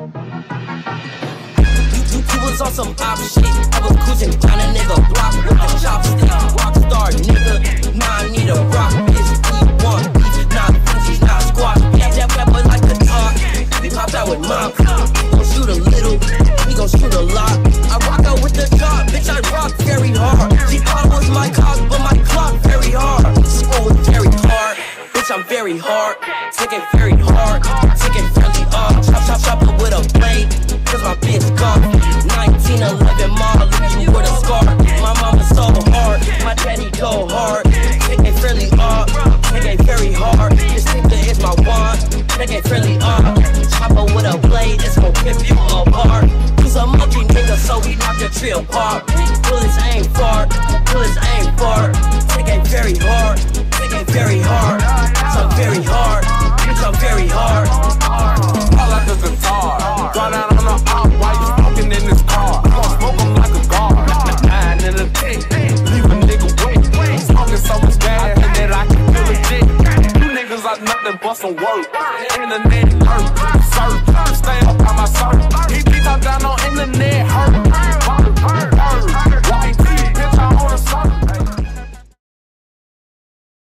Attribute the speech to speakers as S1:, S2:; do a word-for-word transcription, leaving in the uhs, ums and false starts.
S1: Was on some op shit. I was cruising down a nigga block with the chopstick. Rockstar nigga, now I need a rock bitch. We want beef, not bitches, not squat. Yeah, that rapper like a talk. We popped out with mom. He gon' shoot a little, he gon' shoot a lot. I rock out with the job, bitch. I rock very hard. She thought it was my cock, but my clock very hard. This one was very hard, bitch. I'm very hard. Take it very hard, take it fairly hard. Chop, chop, chop it with a blade, cause my bitch gone. nineteen eleven mall, leave you with a scar. My mama so hard, my daddy go hard. Take it fairly hard, take it very hard. This nigga is my wand, take it fairly hard. Chopper with a blade, it's gon' rip you apart. He's a monkey nigga, so we knock the tree apart. Bullets aim far, bullets aim far. Take it very hard, take it very hard. So very hard, so very hard.
S2: I like a guitar, draw down on the op while you smoking in this car. I'ma smoke him like a guard, nine in the dick, leave a nigga wet. Smoking so much gas that I can feel a dick. You niggas are nothing but some work. Internet hurt, search, stay up on my search. He be top down on internet.